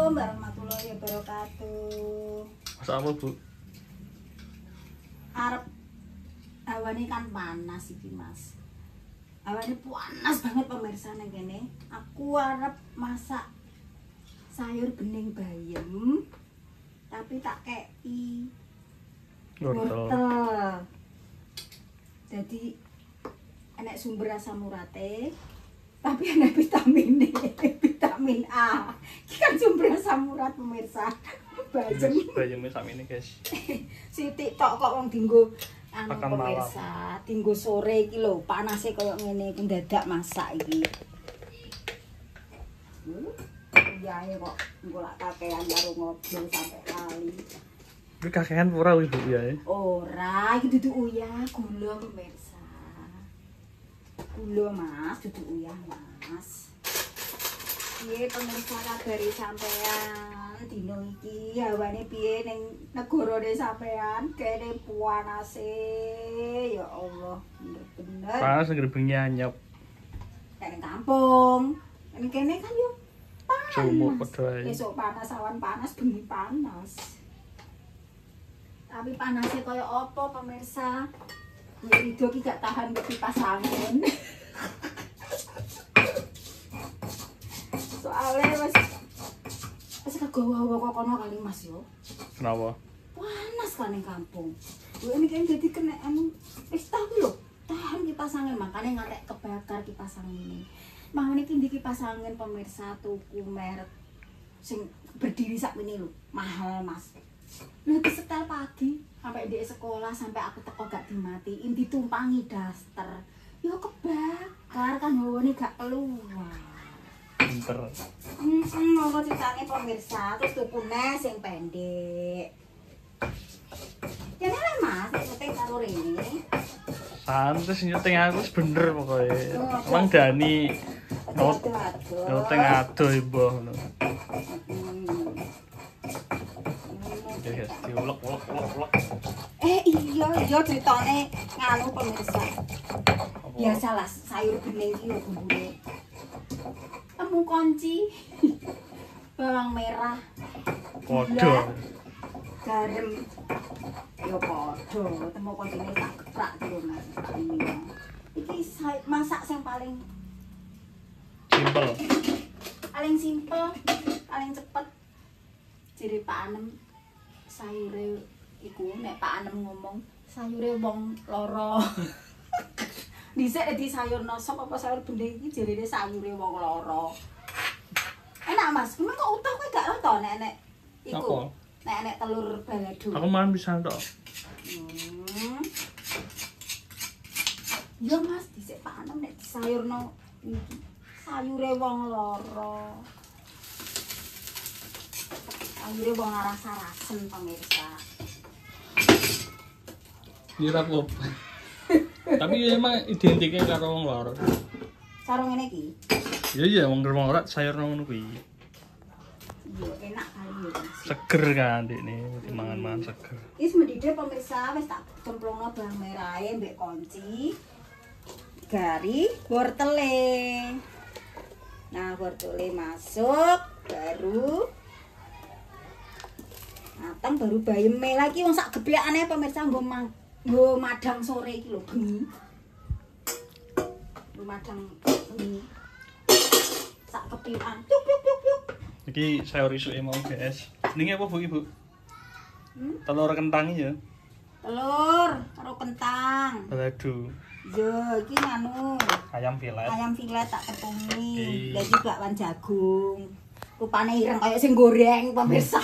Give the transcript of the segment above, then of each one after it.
Assalamualaikum warahmatullahi wabarakatuh. Masak apa, Bu? Arep awane kan panas iki, Mas. Awane panas banget pemirsa nang kene. Aku arep masak sayur bening bayem. Tapi tak kei wortel. Jadi enek sumber asam urate, tapi enek vitamin E, vitamin A. Iki kan sumber asam urat pemirsa. Bayemnya sak ini, guys. Sithik tok kok wong dinggo anu Makan pemirsa, dinggo sore iki lho, panase koyo ngene iki dadak masak iki. Iya kok engko lak kakean karo ngobrol sampai kali. Iki kakean ora Ibu ya? Ora, iki dudu uyah, gula pemirsa. Gula Mas, dudu uyah Mas. Piye pemirsa kabari sampean dino iki? Hawane piye ning negarane sampean? Kene panase. Ya Allah, bener-bener. Panas negeri bengi anyep. Nek kampung. Nek kene kan yo panas. Sumur padha ae. Esuk panas, awan panas, bengi panas. Tapi panasnya kaya apa pemirsa? Ya Rido ki gak tahan ke kipas angin. Soalnya mas kegawa-gawa kok kono kali Mas yo. Kenapa? Panas kan ning kampung. Lho ini kan dadi kena anu wis tahu lho. Tahan kipas angin makane ngarek kebakar kipas angin ini. Mangane iki ndi kipas angin pemirsa tuku merek sing berdiri sak ini lho. Mahal Mas. Nanti setel pagi sampai di sekolah sampai aku teko gak dimatiin ditumpangi daster. Yo kebakar kan hawane gak keluar. Pinter. Mau ceritane pemirsa terus tuku nes sing pendek. Ya nek Mas, syuting karo rene. Santes nyuting aku wis bener pokoke. Emang Dani nyuting ado Ibu ngono. Guys, diulek-ulek. Iya ceritane nganu pemirsa. Biasalah sayur bening iki lho bumbune. Temu konci. Bawang merah. Podo. Garam. Yo podo, temu koncine tak keprak lho Mas. Iki masak sing paling Simpel. simpel, paling cepet. Jere Pak Anem sayure iku nek Pak Anem ngomong sayure wong lara. Dhisik di sayur nosop apa sayur bening iki jerene sayure wong lara. Enak Mas, memang kok utuh kowe gak roto nek iku. Nek telur balado. Aku mangan pisan tok. Ya Mas, dhisik Pak Anem nek disayurno iki sayure wong lara. Sayure wong rasa-rasen pemirsa. Kira apa? Tapi emang identiknya karo wong loro. Sarung ngene iki. Iya, wong ora sayur ngono kuwi. Iya, enak kali ya. Seger kan ndekne, dimangan-mangan seger. Wis mendidih pemirsa, wis tak cemplungno bawang merahe mbek konci. Gari wortele. Nah, wortele masuk baru mateng baru bayeme lagi wong sak geblekane pemirsa nggo madang sore iki lho bengi. Nggo madang bengi. Sak kepian. Tuk tuk tuk tuk. Iki sayur isuke mau, guys. Ning apa Bu Ibu? Telur kentang ya. Telur karo kentang. Balado. Yo, iki nganu. Ayam filet. Ayam filet tak ketungi. Lagi bakwan jagung. Rupane ireng kaya sing goreng pemirsa.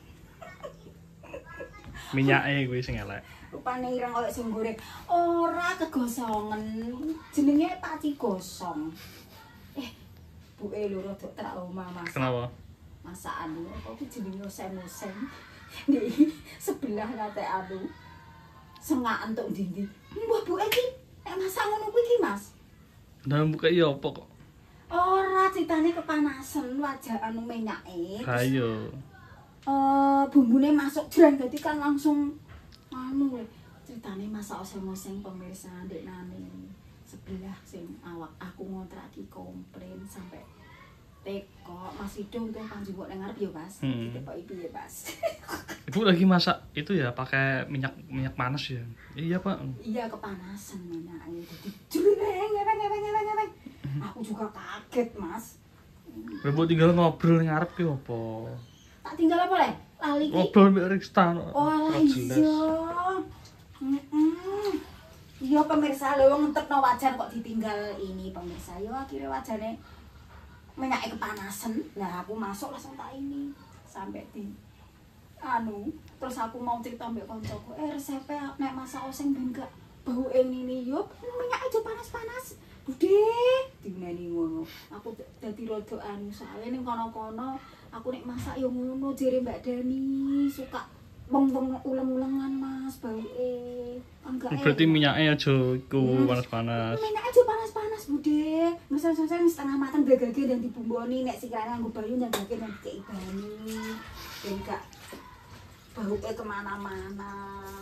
Minyake kuwi sing elek. Rupane ireng kaya sing goreng. Ora kegosongen. Jenenge paci gosong. Buke lho rada trauma Mas. Kenapa? Masakan lho kok iki jenenge oseng-oseng. Di sebelah kate anu. Sengakan tok ndi-ndi. Mbah buke iki nek masak ngono kuwi iki Mas. Nah buka iya apa kok? Ora critane kepanasan wajah anu minyake. Ayo. Bumbune masuk jreng dadi kan langsung anu critane masak oseng-oseng pemirsa ndek nane sebelah sing awak aku ngontrak iki komplain sampai teko Mas Idung tuh panjubuk nang ngarep ya Mas. Ditepoki piye Mas? Ibu lagi masak itu ya pakai minyak panas ya. Iya Pak. Iya kepanasan minyaknya jadi jreng. Aku juga kaget Mas. Ibu tinggal ngobrol ngarep ki opo? Tak tinggal apa le? Lali ki. Ngobrol mbek Rista. Oh iya. Iya pemirsa lho wong ngetepno wajan kok ditinggal ini pemirsa. Yo akhirnya wajane minyaknya kepanasan. Lah aku masuk langsung tak ini sampai di terus aku mau cerita mbek koncoku resepnya nek masak oseng ben gak bau ini yo minyak aja panas-panas bude dineni ngono aku dadi rada soalnya ning kono-kono aku nek masak yo ngono jere Mbak Dani suka wong-wong uleng-ulengan Mas bauke enggak berarti minyaknya aja iku panas-panas minyak aja panas-panas bude misal-misal setengah matang gagage dan dibumboni nek sikane nganggo banyu nyagake dan dikei banyu ben gak bauke kemana-mana.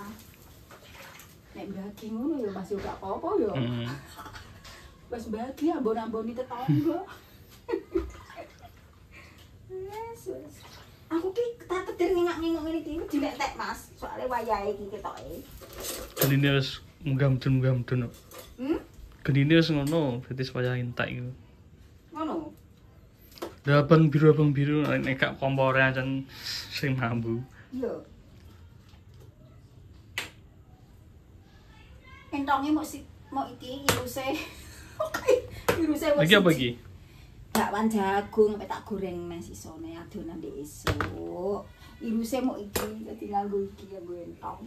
Nek bagi ngono ya Mas yo gak apa-apa yo. Wes bagi ambon-amboni tetangga. Yes. Aku ki tak kedir ngengak-ngengok ngene iki diletek Mas, soalnya wayahe iki ketoke. Genine wis munggah-mudun. Genine wis ngono, berarti supaya entek iku. Ngono. Abang biru nek gak kompore ancen sing mambu. Iya. Entongnya mau iki iruse. Iruse mau. Iki apa iki? Bakwan jagung sampai tak goreng nang sisone adonan ndek esuk. Iruse mau iki dadi nganggo iki nganggo entong.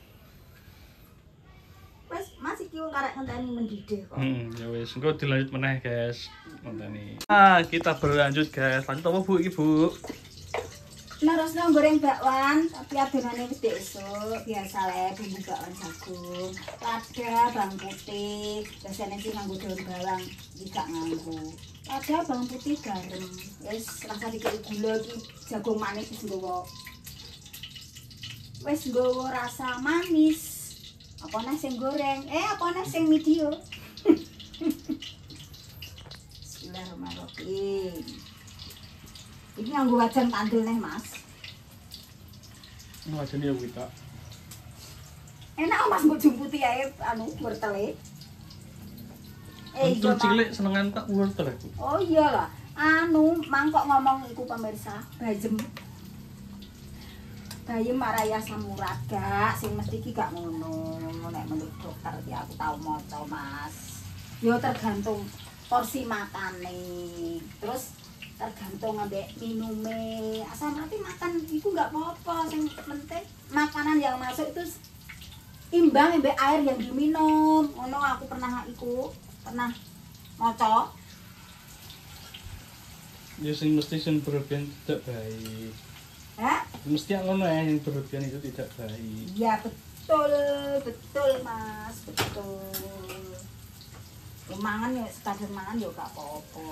Wes Mas iki wong karek ngenteni mendidih kok. Ya wis, engko dilanjut meneh, guys. Ngenteni. Kita berlanjut, guys. Lanjut apa, Bu? Iki, Bu. Nerusno goreng bakwan, tapi adonane wis esuk. Biasa le bumbu bakwan jagung. Lada, bawang putih, biasane sih nganggo daun bawang, iki gak nganggo. Lada, bawang putih, garam. Wis rasa dikit gula iki jagung manis wis nggowo. Wis nggowo rasa manis. Apa nih sing goreng? Apa nih sing video? Bismillahirrahmanirrahim. Ini nganggo wajan kandel nih Mas. Wajan ya kita. Enak Mas mbok jumputi ae wortele. Untuk cilik senengan tak wortel aku. Oh iyalah. Mangkok ngomong iku pemirsa, bajem. Bayem maraya samurat gak sing mesti iki gak ngono. Nek menurut dokter iki aku tau maca Mas. Yo tergantung porsi makane. Terus tergantung ambek minume. Asal mati makan iku gak apa-apa, sing penting makanan yang masuk itu imbang ambek air yang diminum. Ngono aku pernah maca. Ya sing mesti sing berlebihan tidak baik. Hah? Mesti ngono ya, yang berlebihan itu tidak baik. Iya betul Mas, betul. Mangan ya sekadar mangan ya gak apa-apa.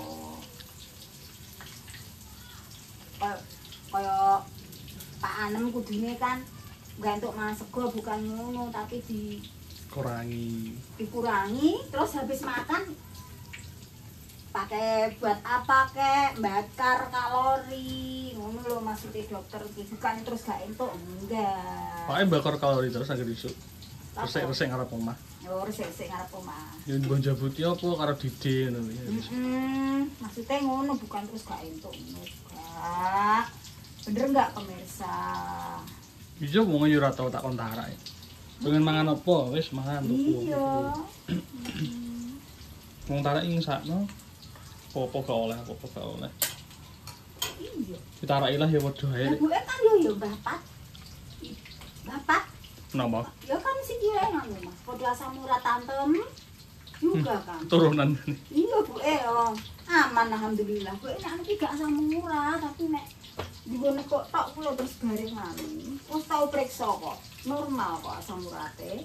Kaya Pak Anem kudune kan gantuk mangan sego bukan ngono tapi dikurangi terus habis makan pakai buat apa kek bakar kalori ngono lho maksudnya dokter bukan terus gak entuk enggak pakai bakar kalori terus agar isuk resik ngarep omah resik ngarep omah ya nggon jabuti apa karo dide ngono ya maksudnya ngono bukan terus gak entuk enggak bener enggak pemirsa iya wong yo ora tau tak kontara pengen mangan apa wis mangan iya wong tarik ing sakno apa gak oleh iya ditarai lah ya padha ae ibu kan yo bapak napa ya kan si dia ngono Mas padha asam urat tantem juga kan turunan iya Bu aman alhamdulillah Bu nek iki gak asam urat tapi nek digono kok tok kula terus garingan wis tau priksa kok normal kok asam urate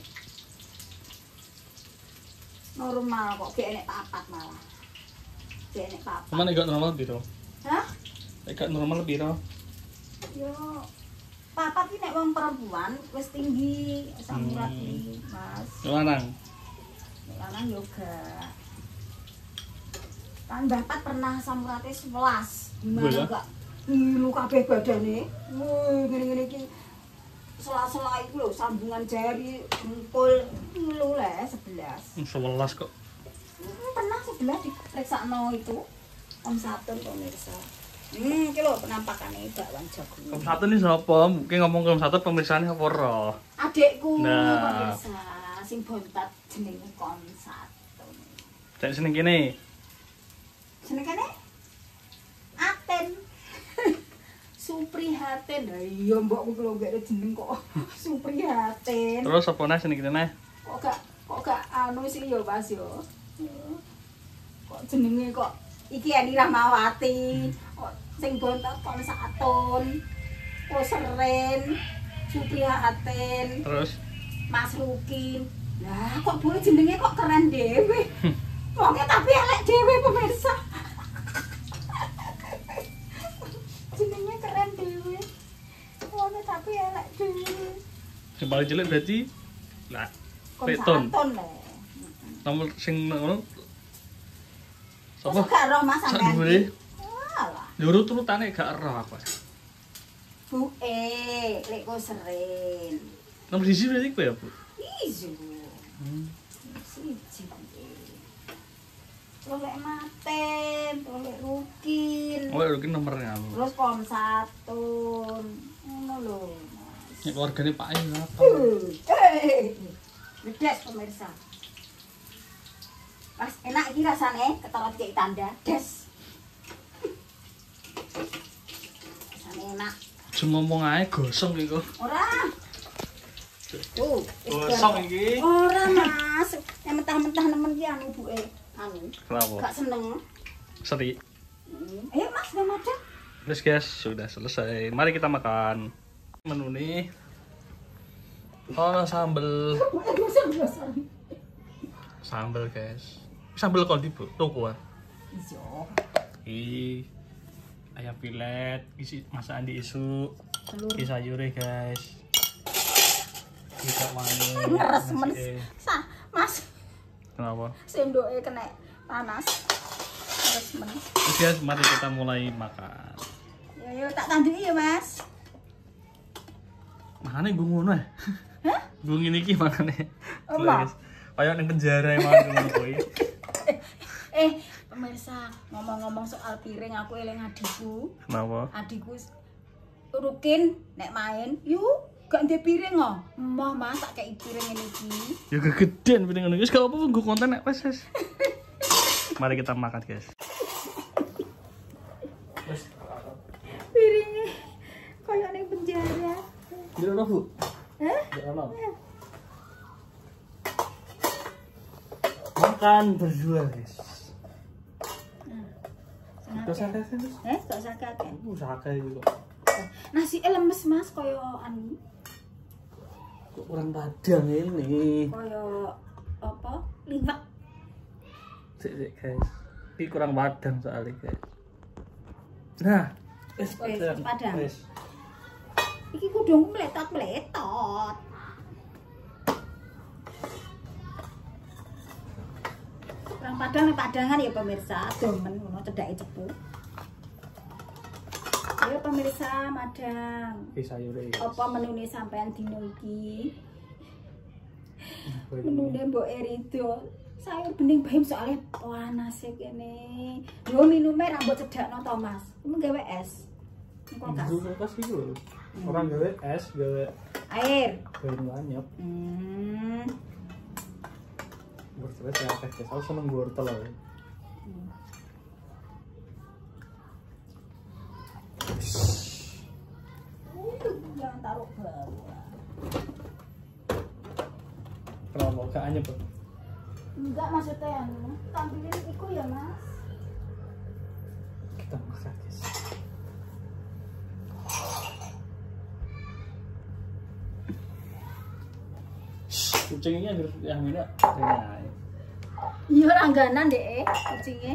normal kok gek nek papat malah gek nek papat mana gak normal piro hah gak normal piro yo papat iki nek wong perempuan wis tinggi asam urat iki Mas lanang lanang yo gak Tambah 4 pernah asam uratnya 11. Gimana Boleh. enggak? Ngilu kabeh badane. Ngene-ngene iki. Sela-sela iku lho, sambungan jari, jempol, ngilu le 11. 11 kok. Pernah 11 diperiksakno itu. Om Satun pemirsa. Iki lho penampakannya bakwan jagung. Om Satun ini siapa? Mungkin ngomong ke Om Satun pemirsaannya apa roh? Adekku Nah. pemirsa, sing bontat jenenge Om Satun. Cek seneng kene. Jenenge kene Aten. Suprihatin. Lah iya mbokku lho gak jeneng kok. Suprihatin. Terus apa nih seneng kene? Kok gak anu sih ya Mas yo. Kok jenenge kok iki Eni Rahmawati. Kok sing bontot Om Satun. Kok Seren. Suprihatin. Terus Mas Rukin. Lah kok boleh jenenge kok keren dhewe. Wonge tapi elek dhewe pemirsa. Jenenge keren dhewe. Wonge tapi elek dhewe. yang paling jelek berarti lah Kon Peton. Satun le. Nomor sing ngono. Kok Sapa? gak roh Mas Sak sampean. dhuwure. Alah. Urut-urutane gak roh apa. Bu lek kok Seren. Nomor siji berarti kowe ya, Bu? Ijo. Siji. Terus lek Maten, terus lek Rukin. Oh, iki nomornya aku. Terus Om Satun. Ngono lho. Nek keluargane Pak Ayu apa? Bedes pemirsa. Mas enak iki rasane ketorot cek tanda. Des. Rasane enak. Cuma ngomong ae gosong iku. Ora. Tuh, Gosong iki. ora Mas. Yang mentah-mentah nemen ki anu buke. Anu. Kenapa? Gak seneng. Seri. Ayo Mas, udah makan. Terus guys, sudah selesai. Mari kita makan. Menu nih. Oh, sambel. Sambel, guys. Sambel kok di toko ah. Iya. Ayam pilet, isi masakan di isu. Telur. Isi sayure, guys. Kita manis. Ngeres men. nasi. Mas, Kenapa? sendoke kena panas. Ngeres men. Terus guys, mari kita mulai makan. Ya tak tanduki ya, Mas. Makanya gue ngono ya. Hah? Gue ngene iki makane. Emang? Kayak ning penjara emang ngono kuwi. Pemirsa, ngomong-ngomong soal piring aku eling adikku. Kenapa? Adikku Rukin nek main, yuk gak ndek piring kok. Mbah Mas tak kei piring ngene iki. Ya kegedean piring ngono. Wis gak apa-apa nggo konten nek wis. Mari kita makan, guys. Wis. Piringnya kayak ning penjara. Ndelok ono, Bu. Hah? Ndelok ono. Makan berdua, guys. Terus Sengaja. akeh. Gak usah kakek. Usaha iki kok. Nasi lemes Mas kaya anu, Kok kurang padang ini. kaya apa? Liwet. Sik, guys. Iki kurang padang soalnya, guys. Nah, wis padang. Wis. Iki kudungku meletot-meletot. Kurang padang nih padangan ya pemirsa, domen ngono cedake cepu. Ayo pemirsa, madang. Iki sayure. Apa menune sampean dino iki? Menune Mbok Erido. Sayur bening bae soalnya panas kene. Yo minume ra mbok cedakno to, Mas. Mun gawe es. Kulkas. Kulkas iki lho. Orang gawe es, gawe Air. banyu anyep. Wortel ya akeh, guys. Aku seneng wortel lho. Jangan taruh bawah. Kenapa gak anyep? Bang? Enggak maksudnya anu, tampilin iku ya, Mas. Kita makan, guys. Kucingnya yang ini Iya langganan deh kucingnya.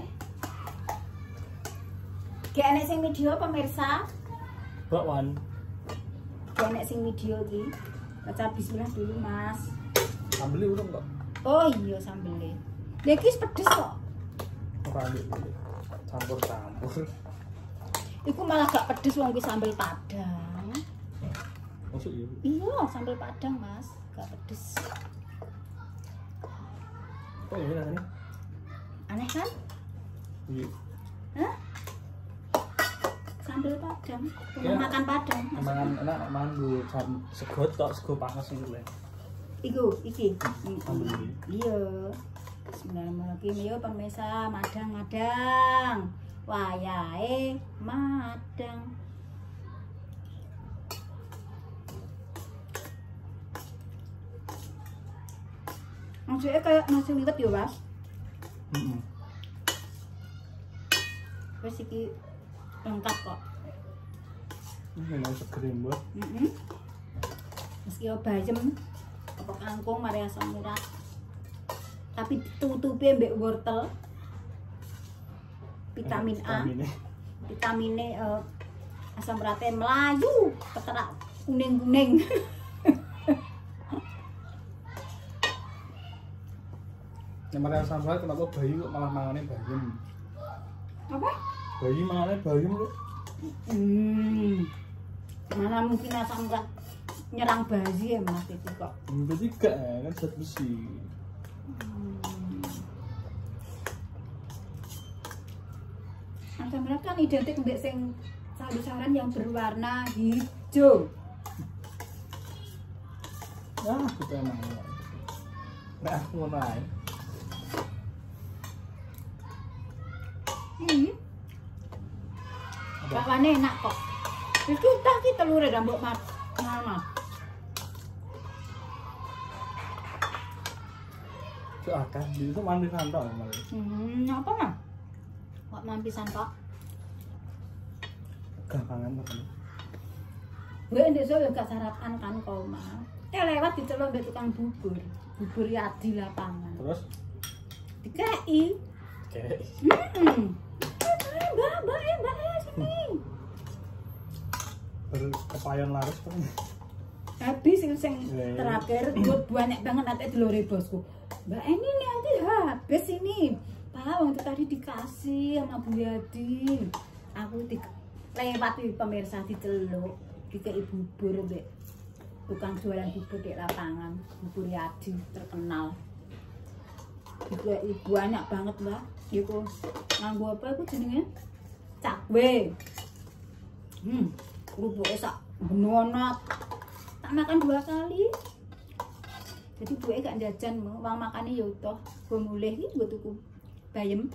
Kayak enek sing video pemirsa. bakwan. Kayak enek sing video iki. Baca bismillah dulu, Mas. Sambelnya urung kok. Oh iya sambelnya. Lha iki pedes kok. Ora ambil. Campur-campur. Iku malah gak pedes wong ki sambel Padang. Masuk ya. Iya, sambel Padang, Mas. Gak pedes. Kok ini rasanya? Aneh kan? Iya. Hah? Sambel Padang. Ya. Makan Padang. Mangan enak mangan gue sego tok, sego panas itu lho. Iki. Sambel iki. Iya. Bismillahirrahmanirrahim. Yo pemirsa, madang. Wayahe madang. Maksudnya kayak nasi liwet ya, Mas? Heeh. Wis iki lengkap kok. Ini nang seger mbok. Meski yo bayem apa kangkung mari asam urat. Tapi tutupe mbek wortel. Vitamin A. Vitamine asam uratnya melayu, keterak kuning-kuning. Nek mari asam urat kenapa bayi kok malah mangane bayem? Apa? Bayi mangane bayem lho. Mana mungkin asam urat nyerang bayi ya Mas itu kok. Berarti gak kan zat besi. Asam urat kan identik mbek sing sayur-sayuran yang berwarna hijau. Ya, kita emang. Nah, aku ngono ae. Bakwane enak kok. Wis tutah ki telure ra mbok mat. Mas. Cuk akeh itu mandi santok malah. Apa mah? Kok mampisan kok? Gampangan makan. Gue ndek yo gak sarapan kan kau mah. Lewat dicelok mbek tukang bubur. Bubur Yadi lapangan. Terus Dikai. kayak Mbak, sini. berkepayon laris kan. Habis sing terakhir buat banyak banget nanti dilore bosku. Mbak ini nanti habis ini. Pak, waktu tadi dikasih sama Bu Yadi. Aku lewat pemirsa diceluk, dikei bubur mbek tukang jualan bubur di lapangan, bubur Yadi terkenal. Dikei banyak banget, Mbak. Iku nganggo apa iku jenenge? Cakwe. Kerupuknya sak benonot. Tak makan 2 kali. Jadi gue gak jajan, uang makannya ya utuh. Gue mulai ini gue tuku bayem.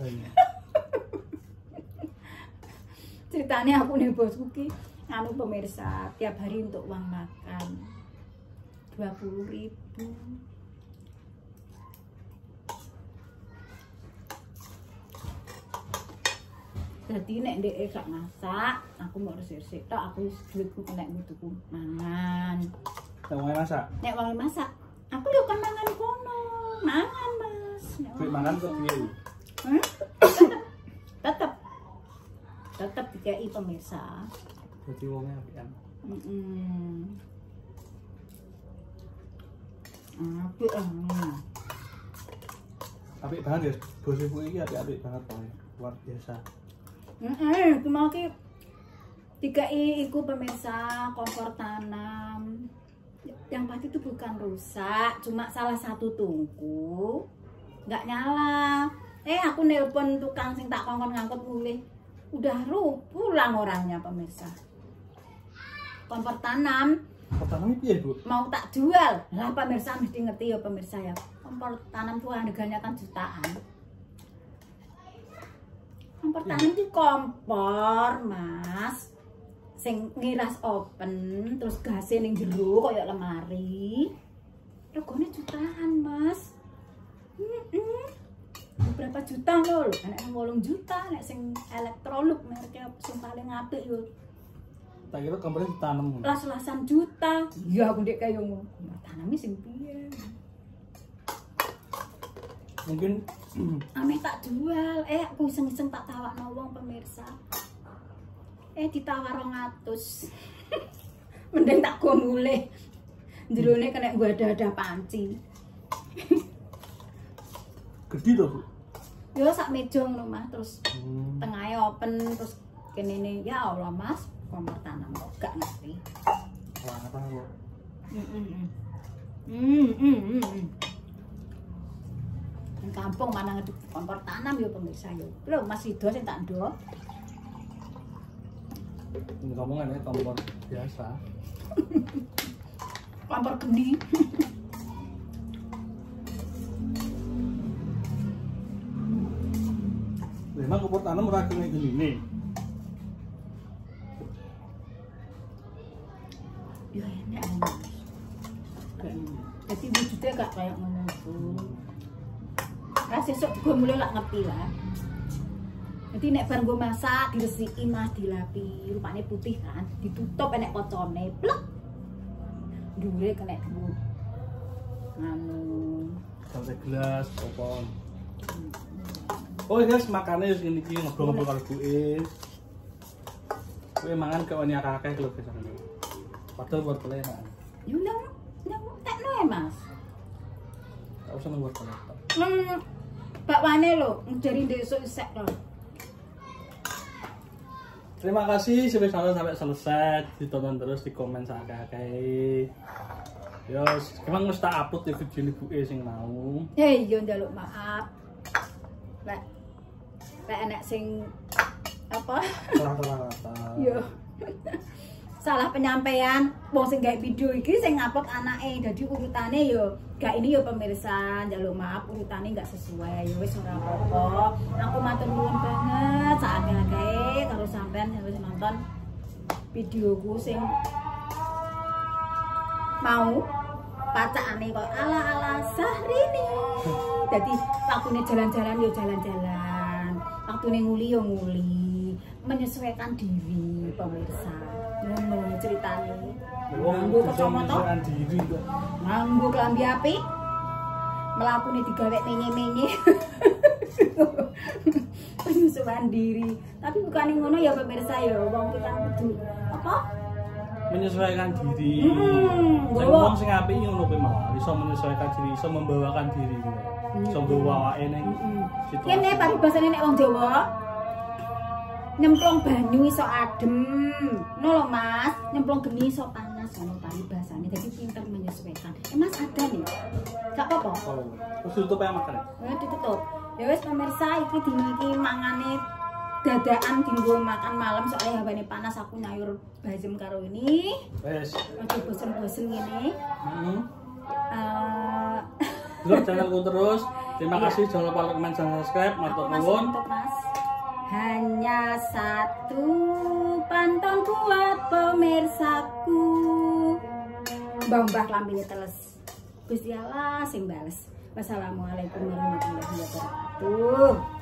Ceritanya aku nih bosku ki anu pemirsa tiap hari untuk uang makan 20.000. Jadi nek ndek gak masak, aku mau resik-resik tok aku duitku kena tuku mangan. Nek wong masak. Nek wong masak, aku yo kan mangan kono. Mangan, Mas. Duit makan kok piye? Tetep dikei pemirsa. Jadi wongnya apian. Apik banget ya, bos ibu iki apik banget pokoke. Luar biasa. Cuma ki dikei iku pemirsa kompor tanam. Yang pasti itu bukan rusak, cuma salah satu tungku nggak nyala. Aku nelpon tukang sing tak kongkon ngangkut mulih. Udah pulang orangnya pemirsa. Kompor tanam. Pertama piye, Bu? Mau tak jual. Lah pemirsa mesti ngerti ya pemirsa ya. Kompor tanam tuh harganya kan jutaan. Kompor tanam itu kompor, Mas. Sing ngiras open, terus gasnya ning jero koyo lemari. Regane jutaan, Mas. Berapa juta lho? Nek 8 juta, nek sing Electrolux mereknya sing paling apik yo. Tak kira kompornya ditanam. Las-lasan juta. Iya, aku ndek kaya ngono. Tanami sing piye? Mungkin ame tak jual. Aku iseng-iseng tak tawakno wong pemirsa. Ditawar 200. Mending tak go mulih. Jerone kena gua ada panci. gede loh, Bu. Yo sak meja ngono Mas, terus tengahnya open terus kene ne ya Allah Mas, kompor tanam kok gak ngerti. Wah, apa kok? Nang kampung mana ngeduk kompor tanam yo pemirsa yo. Lho Mas Rido sing tak ndok. Ngomongan ya kompor biasa. Kompor geni. Memang kompor tanam ora kene gini. Ya enak. Jadi wujudnya gak kayak ngono tuh. Nah sesuk gue mulai lah ngerti lah. Jadi nek bar gue masak diresiki Mas, dilapi, rupane putih kan, ditutup enek kocone, plek. Dure kena dulu. Anu Sampai gelas popon. Oh guys, makannya segini iki ngobrol-ngobrol karo buke. Kowe mangan kok ini akeh-akeh lho guys. Padahal buat enak. yo nang tekno ya Mas. Tak usah nang buat enak. Bakwane lho, dari ndesuk isek lho. Terima kasih sudah nonton sampai selesai, ditonton terus di komen sakake. Yo, emang mesti tak upload di video ini buke sing mau. Yo njaluk maaf. Lek enek sing apa? Rata-rata. Yo. Salah penyampaian wong sing gawe video iki sing ngupload anake. Dadi urutane yo gak ini yo pemirsa, njaluk maaf urutane gak sesuai. Ya wis ora apa-apa. Aku matur nuwun banget sakake karo sampean sing wis nonton videoku sing mau pacakane kok ala-ala Syahrini. Dadi waktune jalan-jalan yo jalan-jalan, waktune nguli yo nguli, menyesuaikan diri pemirsa. Ngono ceritane. Nganggo kacamata, nganggo klambi apik, mlakune digawe menye-menye. Penyesuaian diri. Tapi bukan ngono ya pemirsa ya, wong kita kudu apa? Menyesuaikan diri. Wong sing apik ngono kuwi malah iso menyesuaikan diri, iso membawakan diri. Iso bawa awake ning situasi. Kene paribasane nek wong Jawa nyemplung banyu iso adem. Ngono lho Mas, nyemplung geni iso panas ngono paribasane. Jadi pinter menyesuaikan. Mas ada nih. Gak apa-apa. Terus tutup ya makan. Ya ditutup. Ya wis pemirsa iki dino iki mangane dadakan dinggo makan malam soalnya hawane panas aku nyayur bazem karo ini. Wes. Aja bosen-bosen ngene. Dulu channelku terus. Terima kasih jangan lupa like, comment, dan subscribe. Matur nuwun. Mas. Hanya satu pantun buat pemirsaku. Mbah lambine teles. Gusti Allah sing bales. Wassalamualaikum warahmatullahi wabarakatuh.